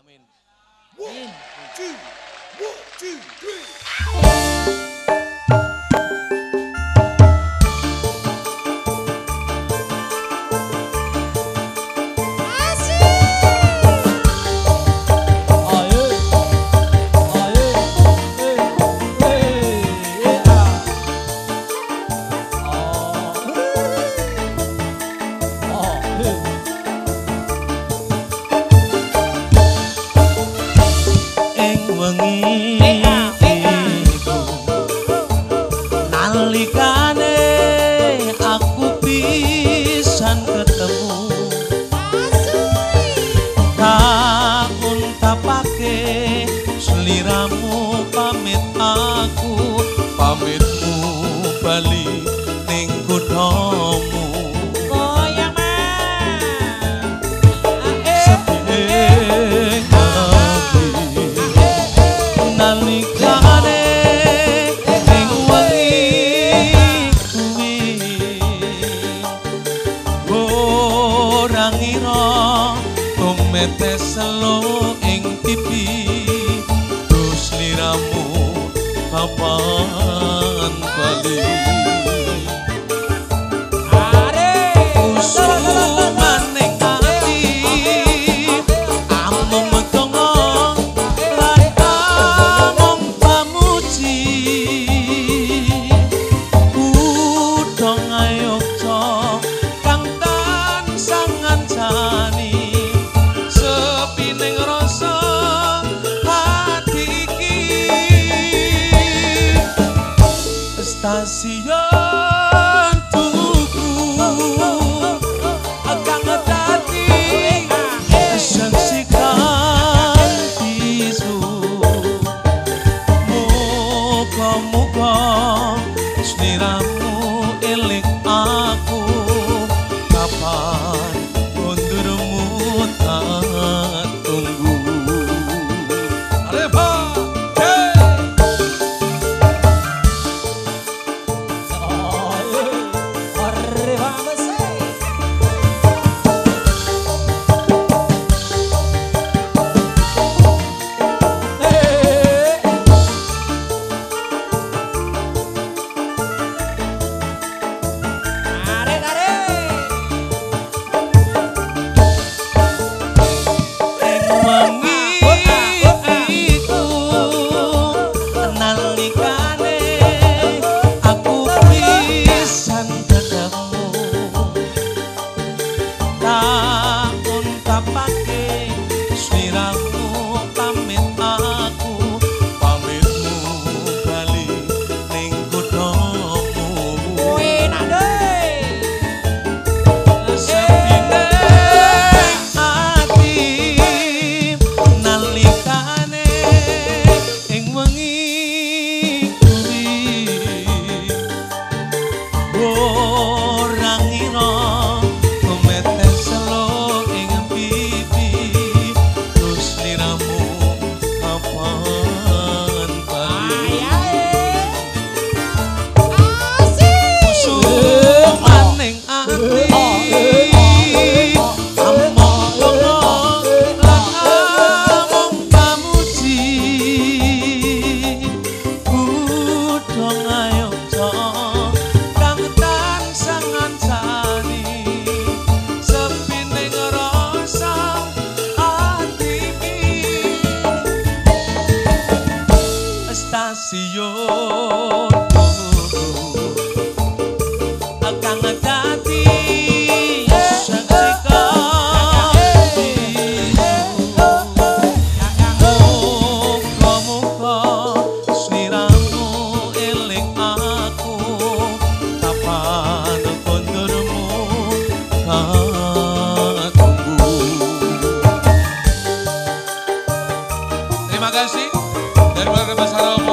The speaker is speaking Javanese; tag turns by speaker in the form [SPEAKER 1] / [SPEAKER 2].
[SPEAKER 1] Amin.
[SPEAKER 2] One, two, three.
[SPEAKER 1] Nalikane aku pisan ketemu tak untapake seliramu pamit aku pamitmu bali ning kuthamu goyang nalikane ning wengi kuwi ora ngira tumete selo ing pipi terus liramu kapan bali stasiun tuku akan dadi saksikan bisu muga-muga sliramu eling aku kapan kondurmu tak tunggu Areva stasiun akan dadi saksikan muga-muga sliramu eling aku kapan kondurmu tak tunggu. Terima kasih dari Keluarga Besar